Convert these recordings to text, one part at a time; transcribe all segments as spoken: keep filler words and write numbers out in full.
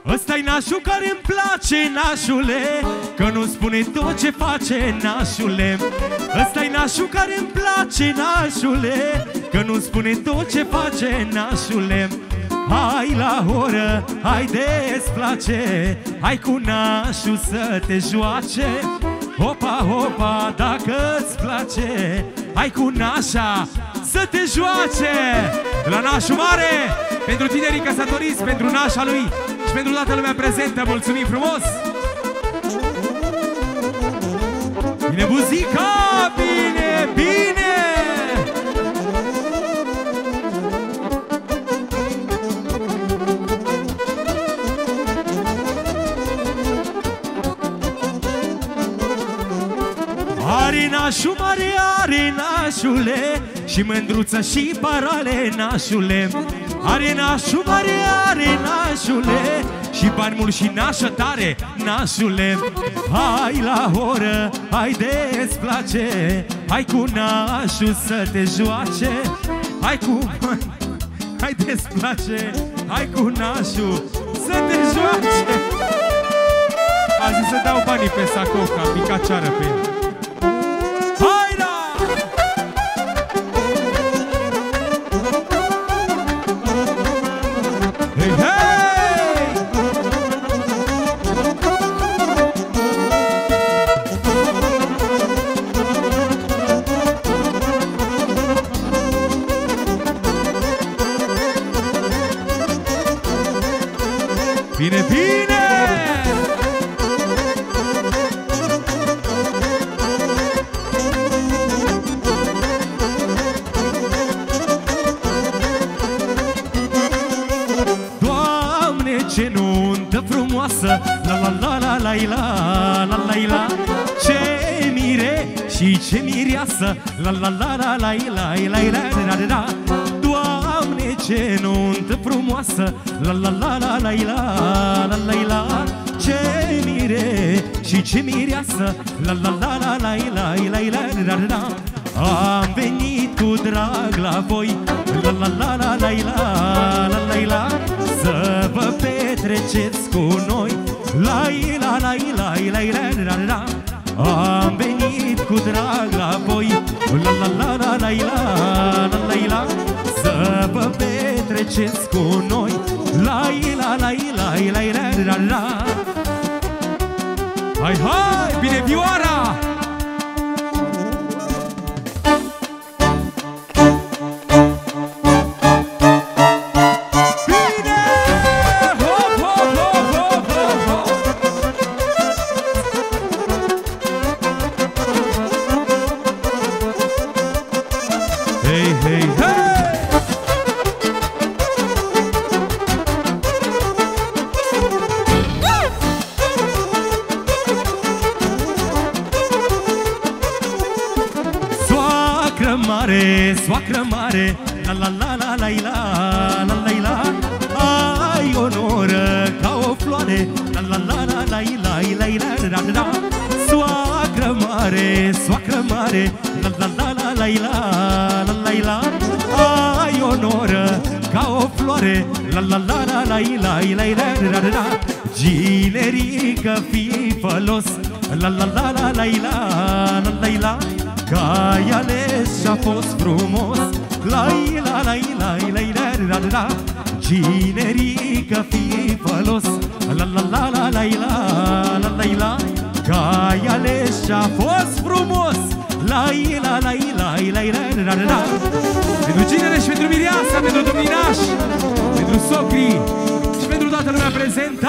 Ăsta-i nașul care-mi place, nașule, că nu spune tot ce face, nașule. Ăsta-i nașul care-mi place, nașule, că nu spune tot ce face, nașule. Hai la oră, hai de-ți place, hai cu nașul să te joace. Hopa, hopa, dacă-ți place, hai cu nașa să te joace. La nașul mare, pentru tinerii căsătoriți, pentru nașa lui și pentru toată lumea prezentă, mulțumim frumos! Bine buzica, bine, bine! Are nașul mare, are nașule, și mândruță și parale, nașule. Are nașul mare, are nașule, și bani mulți și nașă tare, nașule. Hai la oră, hai de-ți place, hai cu nașul să te joace. Hai cu... hai de-ți place, hai cu nașul să te joace. A zis să dau banii pe sacou, că am picat ceară pe el. Bine, bine! Doamne, ce nuntă frumoasă! La la la la la la la la la. Ce mire și ce mireasă! La la la la la la la la la la. Doamne, ce nuntă frumoasă! La la la la la la la la la. Ce mire și ce mireasă! La la la la la la la la la la. Am venit cu drag la voi, la la la la la la la la, să vă petreceți cu noi, la la la la la la la. Am venit cu drag la voi, la la la la la la la la, să vă petreceți cu noi, la la la la la la la. Hai, hai, bine vioara! Soacră mare, la la la la la la la la la. Ai onoră ca o floare, la la la la la la la la la. Soacră mare, soacră mare, la la la la la la la la. Ai onoră ca o floare, la la la la la la la la la. Ginerică fii fălos, la la la la la la la la. Că ai ales și-a fost frumos, lai la la la la la la la. Ginerică fii fălos, la la la la la la la la. Că ai ales și-a fost frumos, lai la la la la la la la. Pentru ginere și pentru mireasa, pentru domninași, pentru socrii și pentru toată lumea prezentă.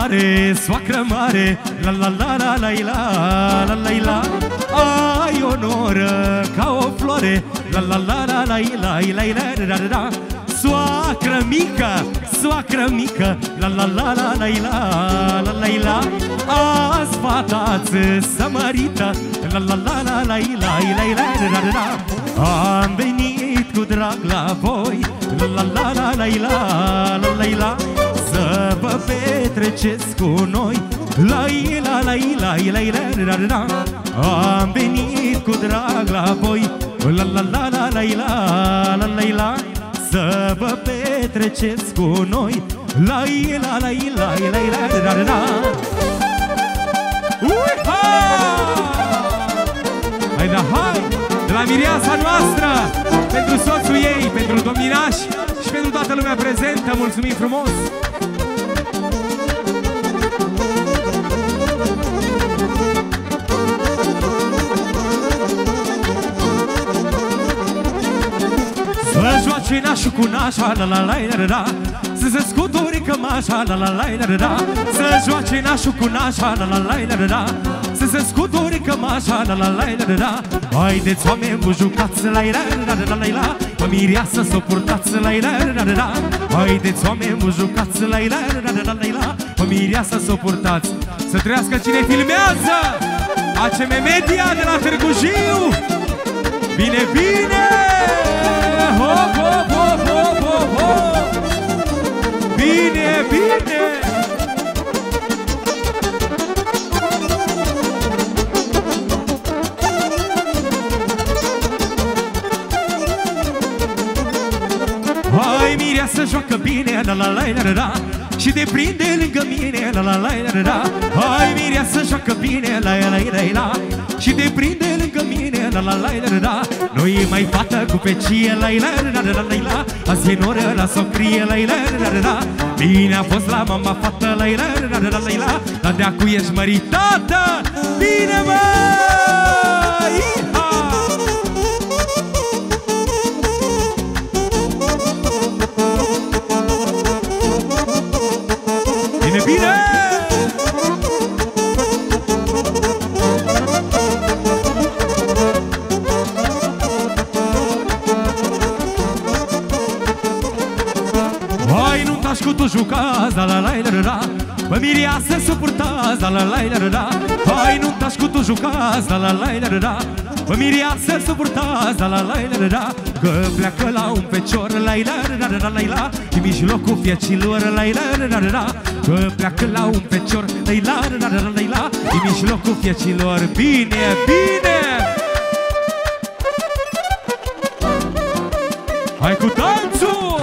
mare, soacră mare, la la la la la la la la la. Ai o noră ca o floare, la la la la la la la la la la. Soacră mică, soacră mică, la la la la la la la la la. Azi fata-ți să mărită, la la la la la la la la la la. Am venit cu drag la voi, la la la la la la la la la. Să vă petreceți cu noi, la la la la la la la la. Am venit cu drag la voi, la la la la la la la la la. Să vă petreceți cu noi, la la la la la la la la. Uiha! Hai da, hai! De la mireasa noastră, pentru soțul ei, pentru domninaș și pentru toată lumea prezentă, mulțumim frumos! Să joace nașul cu nașa, la la la la la. Să se scuturi cămașa, la la la la la. Să joace nașul cu nașa, la la la la la. Să se scuturi cămașa, la la la la la. Haideți oameni, vă jucați, la la la la la la. Mă mireasă să o purtați, la la la la la. Haideți oameni, vă jucați, la la la la la la. Mă mireasă să o purtați. Să trăiască cine filmează, A C M Media de la Târgu Jiu. Bine, bine! Hop, hop, hop, hop, hop, hop. Bine, bine! Hai, mireasă, joacă bine, la la la la la. Și te prinde lângă mine, la la la la la. Hai, mireasă, joacă bine, la la la la. Și te prinde lângă mine, la la la la la. Nu e mai fată cu pecie, la la la la la la. Azi e noră la socrie, la la la la la. Bine a fost la mama fată, la la la la la la. Dar de-acu ești măritată, bine mă! Bine, bine! Hai, nu tași cu tu jucați, la la la la la. Bă, mireasă să purtați, la la la la la. Hai, nu tași cu tu jucați, la la la la la. Bă, mireasă să purtați, la la la la la. Că pleacă la un fecior, la la la la la la. În mijlocul fiecilor, la la la la la. Că pleacă la un fecior, la la la la la la. În mijlocul fiecilor, bine, bine! Hai cu danțul!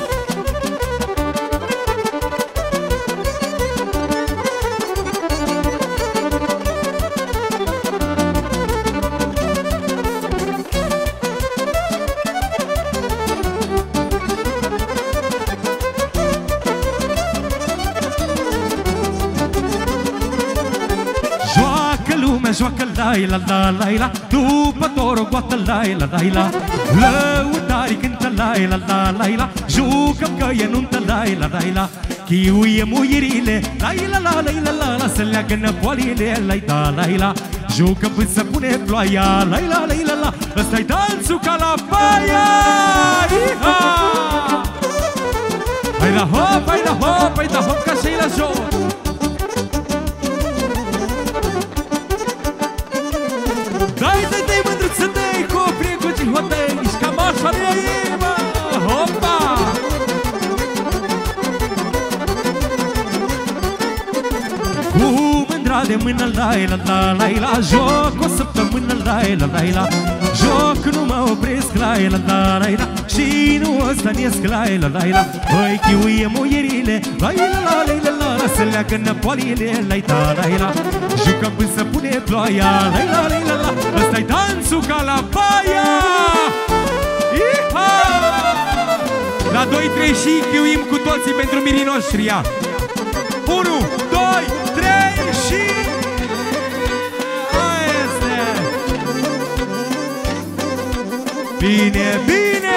Joacă la la la la la. După torul goată la la la la. Lăutarii cântă la la la la la. Jucăm că e nuntă la la la la. Chiuie muierile, la la la la la la la. Să leagă năpoalile, la la la la. Jucăm până să pune ploaia, la la la la la. Ăsta-i danțul ca la baia. Iha! Hai la hop, hai la hop, hai la hop, ca și-i la joc. Dai, dai, dai, mândruță, dai, coprie cu cihotei, nici cam așa de ei, mă, hopa! Cu mândra de mână, la la la la la. Joc o săptămână, la la la la. Joc, nu mă opresc, la la la la la. Și nu o stănesc, la la la la. Păi chiuie muierile, la la la la la la. Să leagă năpoalile, la la la la. Jucăm până să pune ploaia, la la la la la. Ăsta-i danțul ca la baia. Iha! La doi trei și chiuim cu toții pentru mirii noștri, ia. unu, doi, trei și... Aia este! Bine, bine!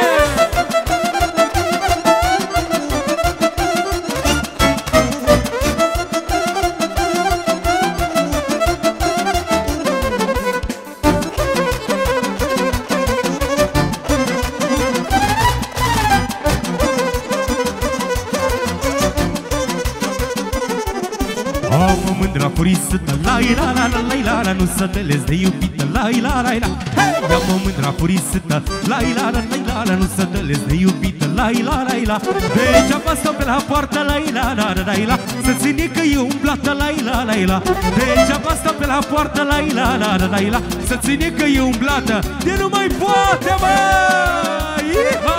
la, nu să dălezi de iubită, la la la la. Ia-mă mândra furisită, la la la la la, nu să dălezi de iubită, la la la la. Degeaba stau pe la poartă, la la la la la, să ține că e umblată, la la la la. Degeaba stau pe la poartă, la la la la la, să ține că e umblată, de nu mai poate, măi! Iha!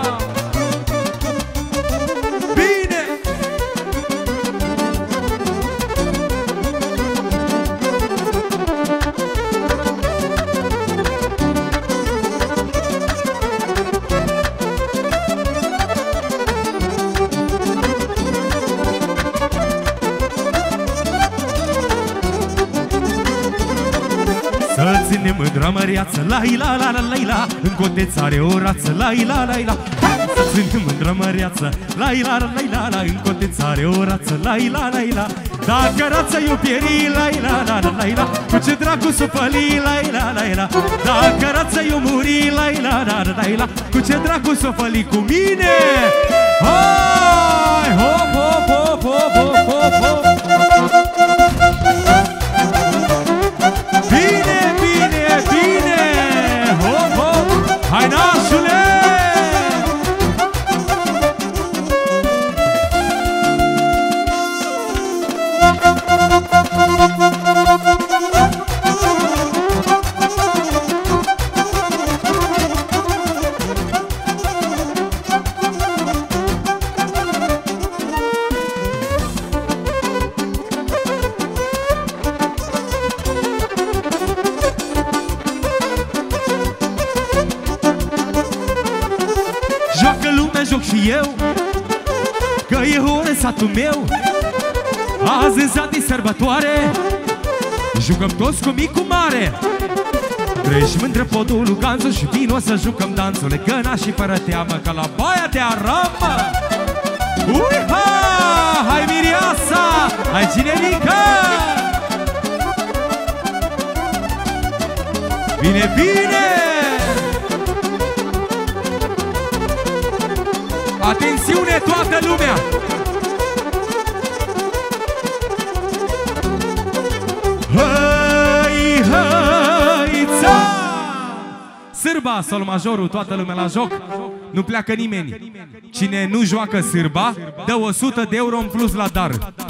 Bine! Să ținem mândra măriață, la la la la la la, în coteț are o rață, la la la la. Să ținem mândra măriață, la la la la la, în coteț are o rață, la la la la. Dacă rața iubirii, la la la la la, cu ce dracu s-o făli, la la la la. Dacă rața eu muri, la la la la la, cu ce dracu s-o făli cu mine. Hai, hop, hop, hop, hop, hop, hop, hop. Bine, bine, bine! Hop, hop! Hai, nașule! Joacă lumea, joc și eu, că e ore satul meu. Azi în sat e sărbătoare, jucăm toți cu mic cu mare. Treci mândră podul lui Ganțu și vino să jucăm danțul legăna și fără teamă, ca la baia de aramă. Uiha! Hai Miriasa! Hai Cinerica! Bine, bine! Atențiune toată lumea! Hai, hai, ța! Sârba, sol majorul, toată lumea la joc. Nu pleacă nimeni. Cine nu joacă sârba, dă o sută de euro în plus la dar.